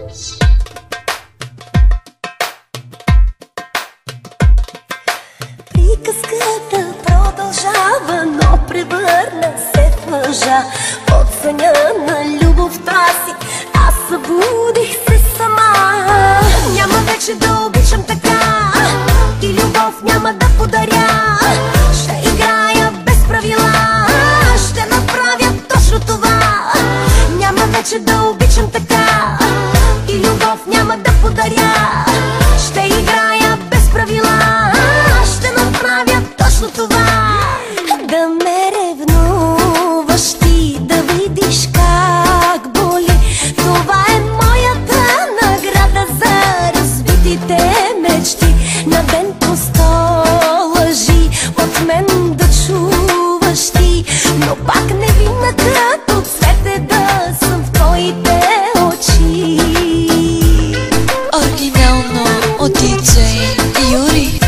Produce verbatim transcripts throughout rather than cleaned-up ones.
Приказката продължава, но превърна се в лъжа. От съня на любовта си аз събудих се сама. Няма вече да обичам така и любов няма да подаря. Ще играя без правила, ще направя точно това. Няма вече да обичам така и любов няма да подаря. Ще играя без правила, ще направя точно това. Да ме ревнуваш ти, да видиш как боли. Това е моята награда за разбитите мечти. На ден по сто лъжи от мен да чуваш ти, но пак невинна като цвет е да съм в твоите очи. Оригинално от диджей Юри.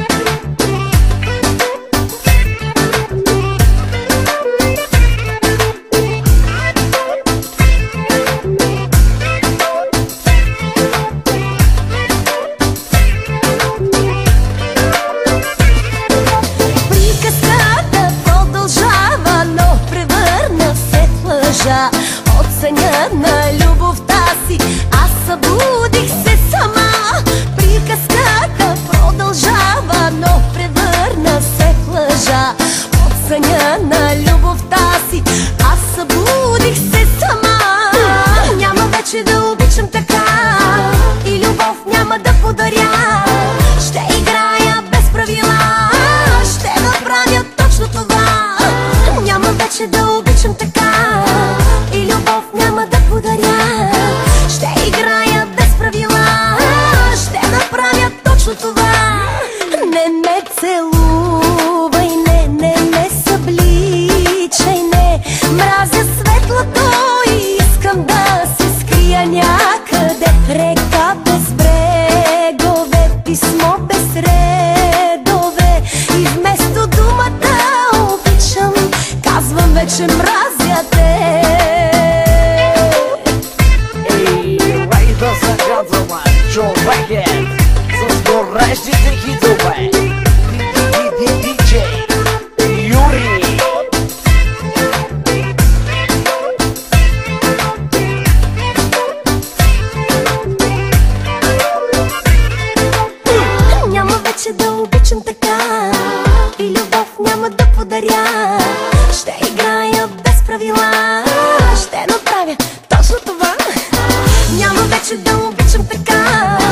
Приказката продължава, но превърна се в лъжа. От съня на любовта си аз събудих се сама. Приказката продължава, но превърна се в лъжа. От съня на любовта си аз събудих се сама. Няма вече да обичам така и любов няма да подаря. Ще играя без правила, ще направя точно това. Няма вече да обичам така и любов няма да подаря. Ще играя без правила, ще направя точно това. Не ме целувай, не, не ме събличай, не. Мразя светлото и искам да се скрия някъде. Река без брегове, писмо без редове, и вместо думата обичам казвам вече мразя те. Рейда загадвала човекът с горещите хитове. Диджей Юри. Няма вече да обичам така и любов няма да подаря. Ще играя без правила, ще направя точно това. Няма вече да обичам така